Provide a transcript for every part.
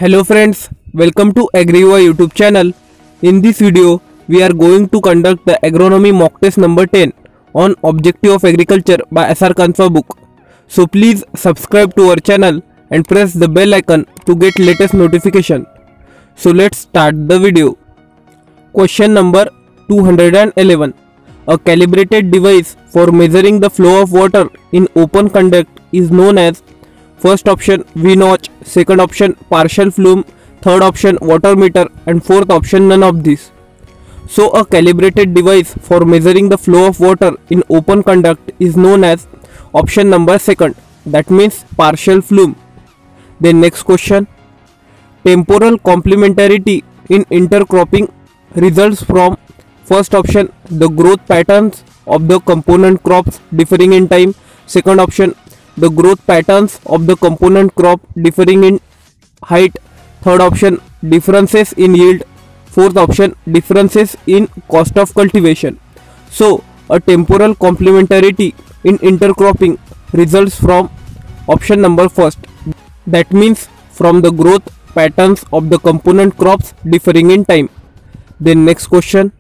Hello friends, welcome to AgriUI YouTube channel. In this video, we are going to conduct the agronomy mock test number 10 on Objective of Agriculture by SR Kanfa book. So please subscribe to our channel and press the bell icon to get latest notification. So let's start the video. Question number 211. A calibrated device for measuring the flow of water in open conduct is known as: first option V-notch, second option partial flume, third option water meter, and fourth option none of these. So a calibrated device for measuring the flow of water in open conduct is known as option number second, that means partial flume. Then next question. Temporal complementarity in intercropping results from: first option the growth patterns of the component crops differing in time, second option the growth patterns of the component crop differing in height, third option differences in yield, fourth option differences in cost of cultivation. So a temporal complementarity in intercropping results from option number first, that means from the growth patterns of the component crops differing in time. Then next question.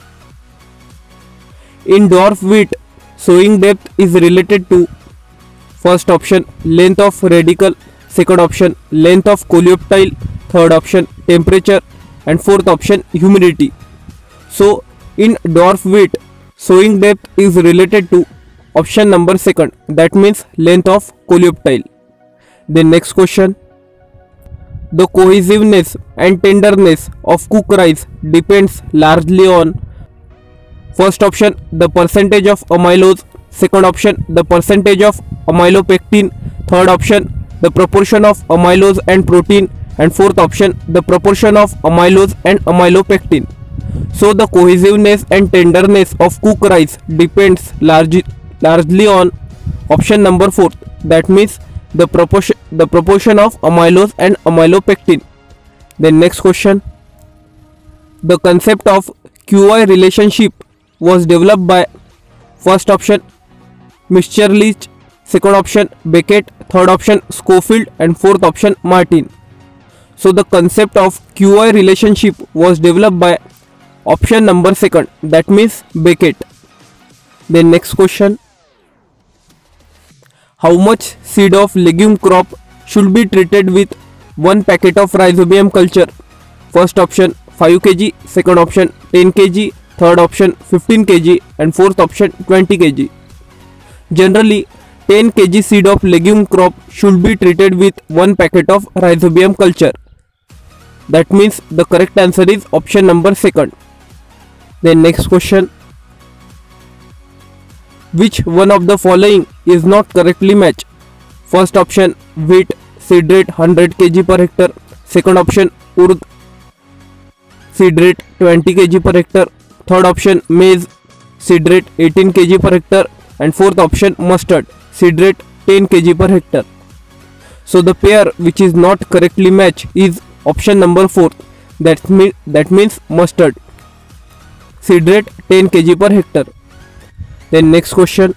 In dwarf wheat, sowing depth is related to: first option length of radicle, second option length of coleoptile, third option temperature, and fourth option humidity. So in dwarf wheat, sowing depth is related to option number second, that means length of coleoptile. Then next question. The cohesiveness and tenderness of cook rice depends largely on: first option the percentage of amylose, second option the percentage of amylopectin, third option the proportion of amylose and protein, and fourth option the proportion of amylose and amylopectin. So the cohesiveness and tenderness of cook rice depends largely on option number 4, that means the proportion of amylose and amylopectin. Then next question. The concept of QI relationship was developed by: first option Mitscherlich, second option Beckett, third option Schofield, and fourth option Martin. So the concept of QI relationship was developed by option number second, that means Beckett. Then next question. How much seed of legume crop should be treated with 1 packet of rhizobium culture? First option 5 kg, second option 10 kg, third option 15 kg, and fourth option 20 kg. Generally, 10 kg seed of legume crop should be treated with 1 packet of rhizobium culture. That means the correct answer is option number second. Then next question. Which one of the following is not correctly matched? First option wheat, seed rate 100 kg per hectare, second option urd, seed rate 20 kg per hectare, third option maize, seed rate 18 kg per hectare, and fourth option mustard, seed rate 10 kg per hectare. So the pair which is not correctly matched is option number 4, that means mustard, seed rate 10 kg per hectare. Then next question.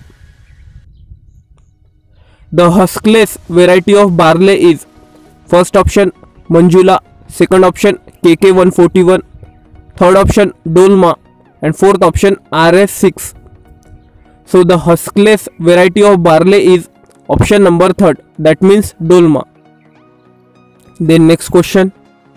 The huskless variety of barley is: first option Manjula, second option KK141, third option Dolma, and fourth option RS6. So the huskless variety of barley is option number 3, that means Dolma. Then next question.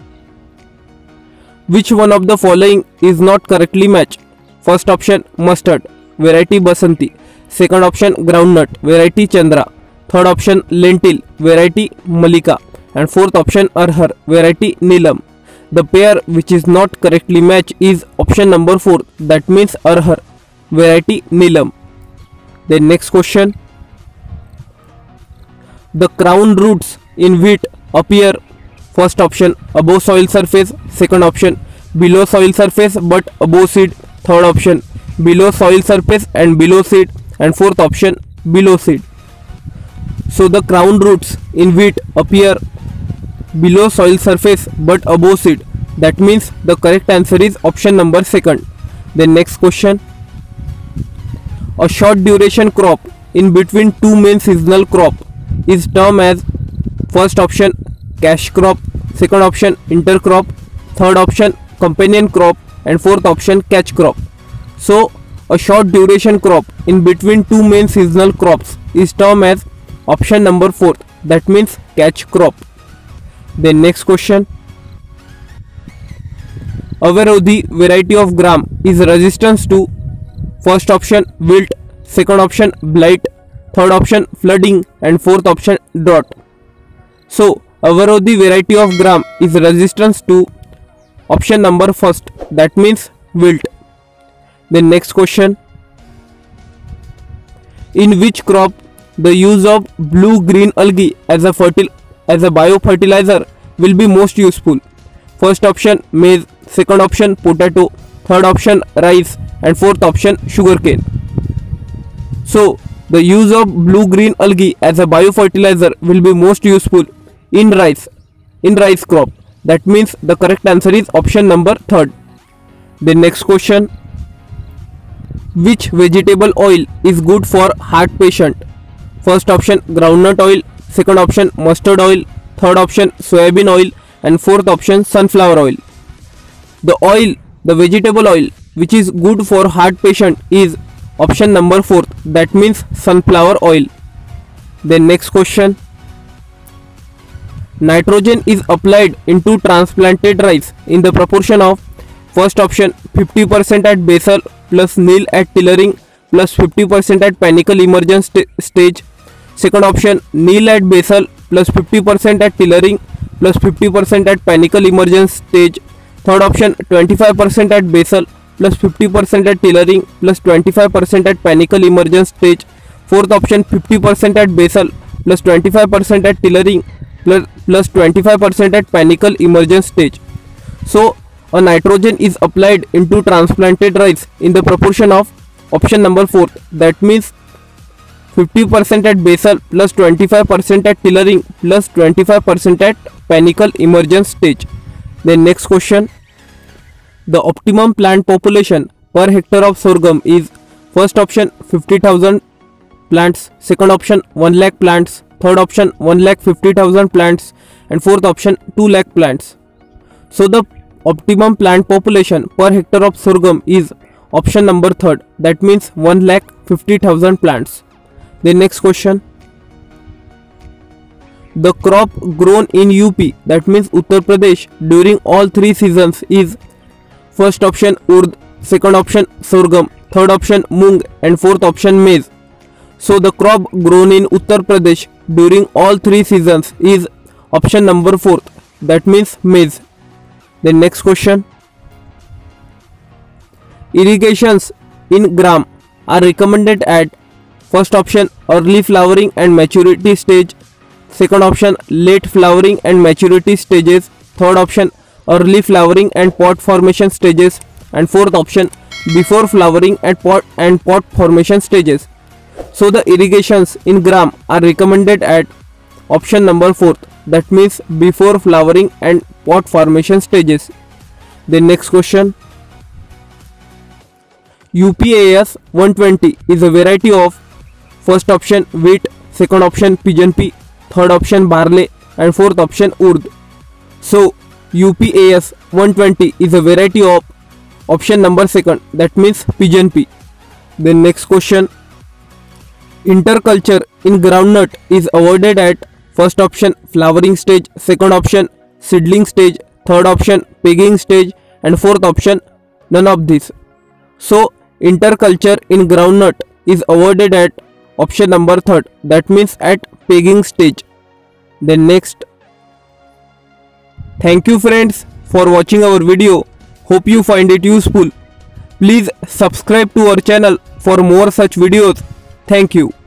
Which one of the following is not correctly matched? First option mustard, variety Basanti, second option groundnut, variety Chandra, third option lentil, variety Malika, and fourth option Arhar, variety Neelam. The pair which is not correctly matched is option number 4, that means Arhar, variety Neelam. Then next question. The crown roots in wheat appear: first option above soil surface, second option below soil surface but above seed, third option below soil surface and below seed, and fourth option below seed. So the crown roots in wheat appear below soil surface but above seed, that means the correct answer is option number 2. Then next question. A short duration crop in between two main seasonal crop is termed as: first option cash crop, second option intercrop, third option companion crop, and fourth option catch crop. So a short duration crop in between two main seasonal crops is termed as option number 4, that means catch crop. Then next question. Avarodhi variety of gram is resistance to first option wilt, second option blight, third option flooding, and fourth option drought. So Avarodhi variety of gram is resistance to option number first, that means wilt. Then next question. In which crop the use of blue-green algae as a biofertilizer will be most useful? First option maize, second option potato, third option rice, and fourth option sugarcane. So the use of blue-green algae as a biofertilizer will be most useful in rice crop. That means the correct answer is option number 3rd. The next question. Which vegetable oil is good for heart patient? First option groundnut oil, second option mustard oil, third option soybean oil, and fourth option sunflower oil. The vegetable oil which is good for heart patient is option number 4, that means sunflower oil. Then next question. Nitrogen is applied into transplanted rice in the proportion of first option 50% at basal plus nil at tillering plus 50% at panicle emergence stage, second option nil at basal plus 50% at tillering plus 50% at panicle emergence stage, third option 25% at basal plus 50% at tillering plus 25% at panicle emergence stage, fourth option 50% at basal plus 25% at tillering plus 25% at panicle emergence stage. So a nitrogen is applied into transplanted rice in the proportion of option number 4, that means 50% at basal plus 25% at tillering plus 25% at panicle emergence stage. Then next question. The optimum plant population per hectare of sorghum is first option 50,000 plants, second option 1 lakh plants, third option 1,50,000 plants, and fourth option 2 lakh plants. So the optimum plant population per hectare of sorghum is option number 3rd, that means 1,50,000 plants. The next question. The crop grown in UP, that means Uttar Pradesh, during all 3 seasons is first option urd, second option sorghum, third option mung, and fourth option maize. So the crop grown in Uttar Pradesh during all 3 seasons is option number 4, that means maize. The next question. Irrigations in gram are recommended at first option early flowering and maturity stage, second option late flowering and maturity stages, third option early flowering and pod formation stages, and fourth option before flowering and pod formation stages. So the irrigations in gram are recommended at option number 4, that means before flowering and pod formation stages. The next question. UPAS 120 is a variety of first option wheat, second option pigeon pea, third option barley, and fourth option urd. So UPAS 120 is a variety of option number 2, that means pigeon pea. The next question. Interculture in groundnut is avoided at first option flowering stage, second option seedling stage, third option pegging stage, and fourth option none of these. So interculture in groundnut is avoided at option number 3rd, that means at pegging stage. Then next. Thank you friends for watching our video. Hope you find it useful. Please subscribe to our channel for more such videos. Thank you.